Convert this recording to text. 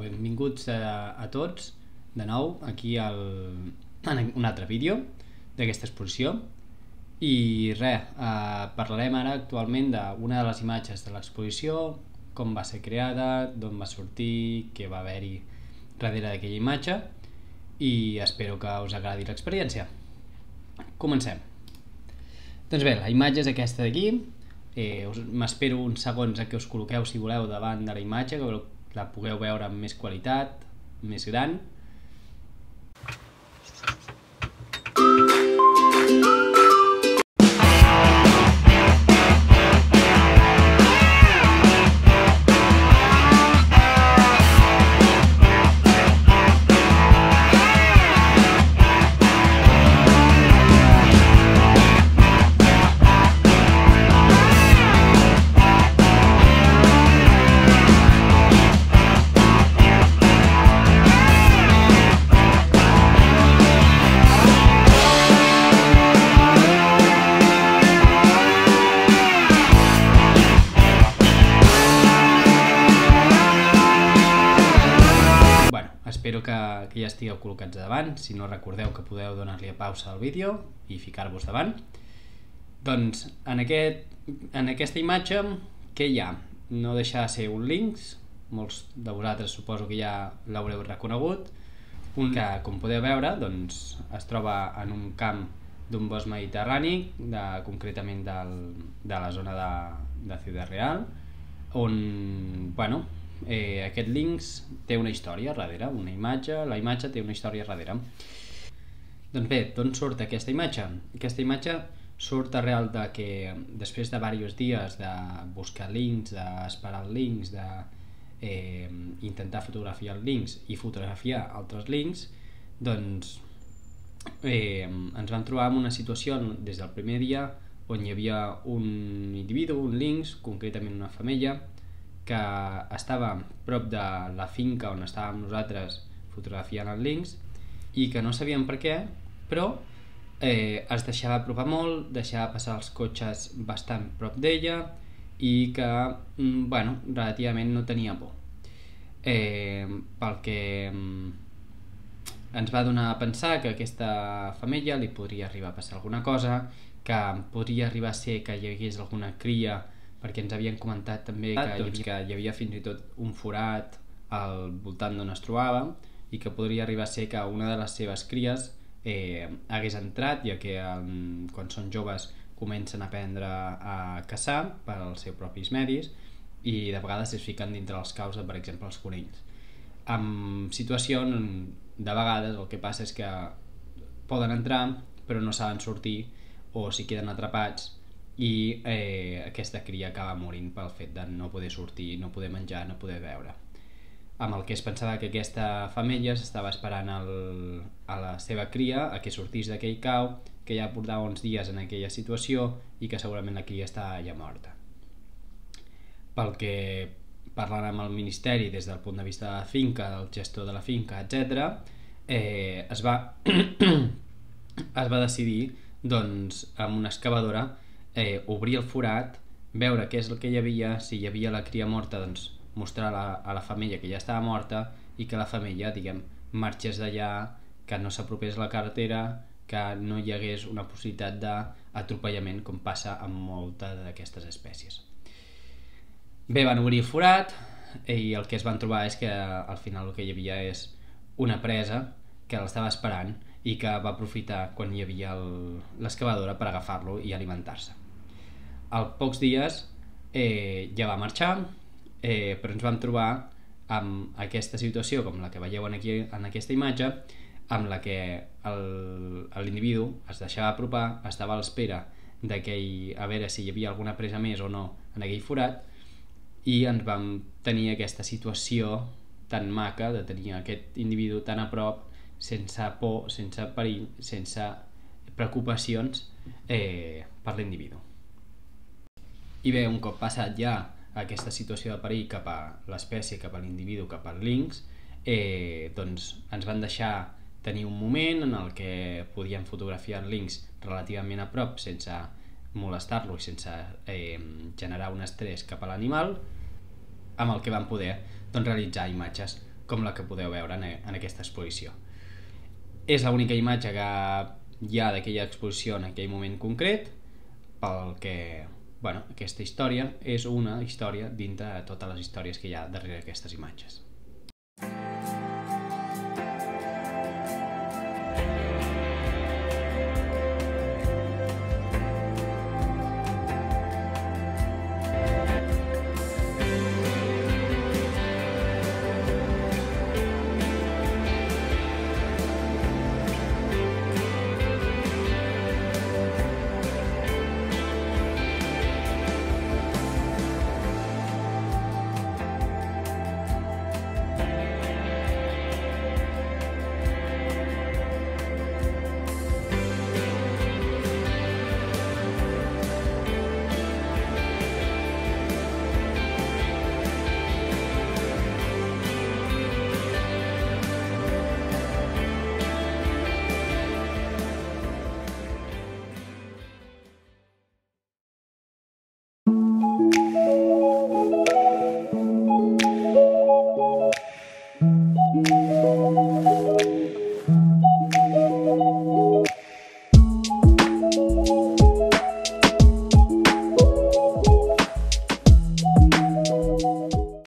benvinguts a tots de nou aquí en un altre vídeo d'aquesta exposició. I res, parlarem ara actualment d'una de les imatges de l'exposició, com va ser creada, d'on va sortir, què va haver-hi darrere d'aquella imatge, i espero que us agradi l'experiència. Comencem. Doncs bé, la imatge és aquesta d'aquí. M'espero uns segons a que us col·loqueu, si voleu, davant de la imatge, que la pugueu veure amb més qualitat, més gran. Espero que ja estigueu col·locats davant. Si no, recordeu que podeu donar-li a pausa al vídeo i ficar-vos davant. Doncs en aquesta imatge, què hi ha? No deixa de ser un linx. Molts de vosaltres suposo que ja l'haureu reconegut. Un que, com podeu veure, doncs, es troba en un camp d'un bosc mediterrani, concretament de la zona de Ciudad Real, on, bueno, aquest linx té una història darrere, la imatge té una història darrere. Doncs bé, d'on surt aquesta imatge? Aquesta imatge surt arrel de que després de diversos dies de buscar links, d'esperar el links, d'intentar fotografiar el links i fotografiar altres links, doncs ens vam trobar en una situació des del primer dia on hi havia un individu, un linx, concretament una femella, que estava prop de la finca on estàvem nosaltres fotografiant el linx i que no sabíem per què, però es deixava apropar molt, deixava passar els cotxes bastant prop d'ella i que, bueno, relativament no tenia por. Pel que ens va donar a pensar que a aquesta femella li podria arribar a passar alguna cosa, que podria arribar a ser que hi hagués alguna cria, perquè ens havien comentat també que hi havia fins i tot un forat al voltant d'on es trobava i que podria arribar a ser que una de les seves cries hagués entrat, ja que quan són joves comencen a aprendre a caçar per als seus propis medis i de vegades es fiquen dintre els caus, per exemple, els conills. En situacions, de vegades, el que passa és que poden entrar però no saben sortir o s'hi queden atrapats i aquesta cria acaba morint pel fet de no poder sortir, no poder menjar, no poder beure. Amb el que es pensava que aquesta femella s'estava esperant a la seva cria a que sortís d'aquell cau, que ja portava uns dies en aquella situació i que segurament la cria estava ja morta. Pel que, parlant amb el Ministeri des del punt de vista de la finca, del gestor de la finca, etc., es va decidir, doncs, amb una excavadora, obrir el forat, veure què és el que hi havia, si hi havia la cria morta, doncs mostrar a la femella que ja estava morta i que la femella, diguem, marxés d'allà, que no s'apropés a la carretera, que no hi hagués una possibilitat d'atropellament com passa amb moltes d'aquestes espècies. Bé, van obrir el forat i el que es van trobar és que al final el que hi havia és una presa que l'estava esperant i que va aprofitar quan hi havia l'excavadora per agafar-lo i alimentar-se. Als pocs dies ja va marxar, però ens vam trobar amb aquesta situació com la que veieu aquí en aquesta imatge, amb la que l'individu es deixava apropar, estava a l'espera a veure si hi havia alguna presa més o no en aquell forat, i ens vam tenir aquesta situació tan maca de tenir aquest individu tan a prop, sense por, sense perill, sense preocupacions per l'individu. I bé, un cop passat ja aquesta situació de perill cap a l'espècie, cap a l'individu, cap al linx, doncs ens van deixar tenir un moment en el que podíem fotografiar el linx relativament a prop sense molestar-lo i sense generar un estrès cap a l'animal, amb el que vam poder realitzar imatges com la que podeu veure en aquesta exposició. És l'única imatge que hi ha d'aquella exposició en aquell moment concret, pel que aquesta història és una història dintre de totes les històries que hi ha darrere d'aquestes imatges.